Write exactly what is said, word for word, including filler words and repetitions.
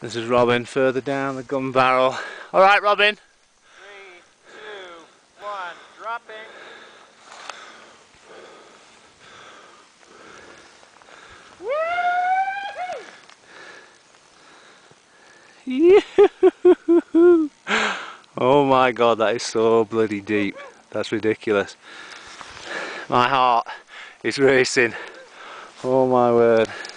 This is Robin further down the gun barrel. Alright, Robin. Three, two, one, dropping. Yoo-hoo-hoo-hoo. Oh my god, that is so bloody deep. That's ridiculous. My heart is racing. Oh my word.